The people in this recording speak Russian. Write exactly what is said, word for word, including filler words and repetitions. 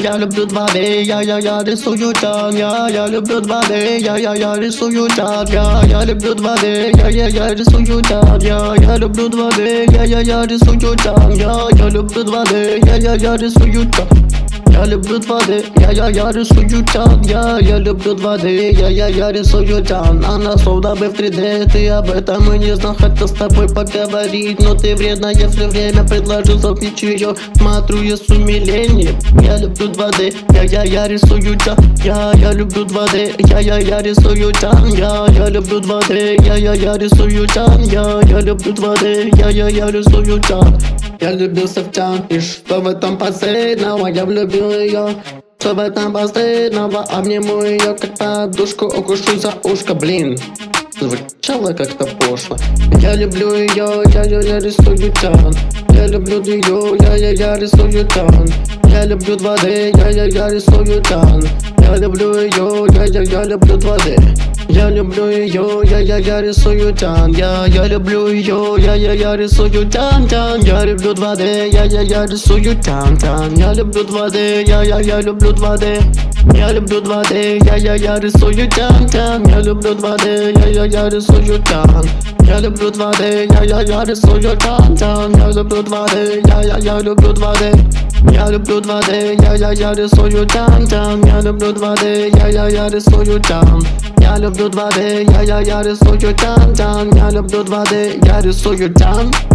Я люблю два дэ, я, я, я рисую тян. Я, я люблю два дэ, я, я, я рисую тян. Я, я люблю два дэ, я, я, я рисую тян. Я, я люблю два дэ, я, я, я рисую тян. Я, я люблю два дэ, я, я, я рисую тян. Я люблю два дэ, я, я, я рисую тян. Я, я люблю два дэ, я, я, я рисую тян. Она словно бы в три дэ, ты об этом и не знал. Хотел с тобой поговорить, но ты вредная все время. Предложил залпить ее, смотрю я с умилением. Я люблю два дэ, я, я, я рисую тян. Я, я люблю два дэ, я, я, я рисую тян. Я, я люблю два дэ, я, я, я рисую тян. Я, я люблю два дэ, я, я, я рисую тян. Я влюбился в тян, и что в этом последнего? Я влюбил ее, что в этом последнего? Обниму ее как подушку, укушу за ушко, блин. Звучало как-то пошло. Я люблю ее, я, я, я рисую тян. Я люблю ее, я, я, я рисую тян. Я люблю два дэ, я, я, я рисую тян. Я люблю ее, я, я, я люблю два дэ. Я люблю ее, я, я, я рисую тян. Я, я люблю ее, я, я, я рисую тян, тян. Я люблю два дэ, я, я, я рисую тян, тян. Я люблю два дэ, я, я, я люблю два дэ. Я люблю два дэ, я, я, я рисую тян, тян. Я люблю два дэ, я, я, я рисую тян. Я люблю два дэ, я, я, я рисую тян, тян. Я люблю два дэ, я, я, я люблю два дэ. Я люблю два дэ, я, я, я рисую тян, тян. Я люблю два дэ, я, я, я рисую тян. Я люблю два дэ, я, я, я рисую тян, тян. Я люблю два дэ, я рисую тян.